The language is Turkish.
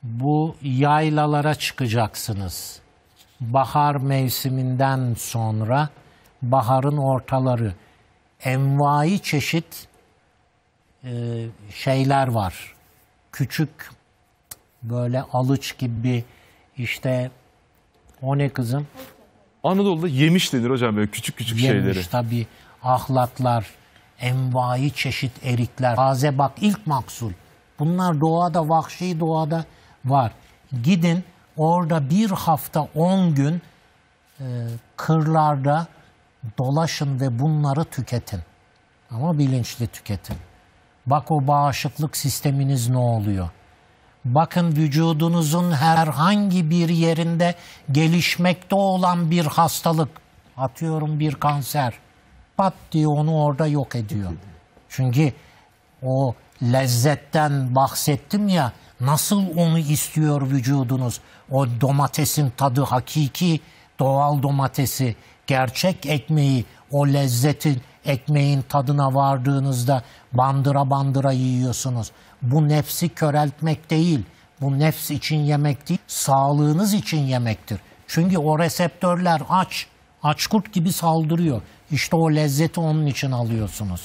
bu yaylalara çıkacaksınız. Bahar mevsiminden sonra, baharın ortaları, envai çeşit şeyler var. Küçük böyle alıç gibi, işte o ne kızım? Anadolu'da yemiş denir hocam, böyle küçük küçük şeyleri. Yemiş tabii, ahlatlar, envai çeşit erikler. Taze bak, ilk mahsul. Bunlar doğada, vahşi doğada var. Gidin orada bir hafta 10 gün kırlarda dolaşın ve bunları tüketin. Ama bilinçli tüketin. Bak o bağışıklık sisteminiz ne oluyor? Bakın vücudunuzun herhangi bir yerinde gelişmekte olan bir hastalık, atıyorum bir kanser, pat diye onu orada yok ediyor. Çünkü o lezzetten bahsettim ya, nasıl onu istiyor vücudunuz? O domatesin tadı, hakiki doğal domatesi, gerçek ekmeği, o lezzetin, ekmeğin tadına vardığınızda bandıra bandıra yiyorsunuz. Bu nefsi köreltmek değil, bu nefs için yemek değil, sağlığınız için yemektir. Çünkü o reseptörler aç kurt gibi saldırıyor. İşte o lezzeti onun için alıyorsunuz.